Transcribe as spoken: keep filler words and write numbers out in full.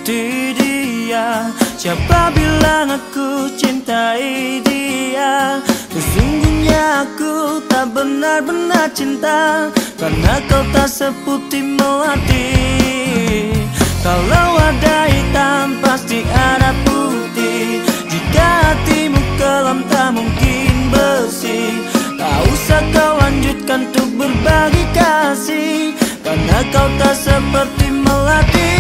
seperti dia. Siapa bilang aku cintai dia? Sesungguhnya aku tak benar-benar cinta, karena kau tak seputih melati. Kalau ada hitam pasti ada putih. Jika hatimu kelam tak mungkin bersih. Tak usah kau lanjutkan untuk berbagi kasih, karena kau tak seperti melati.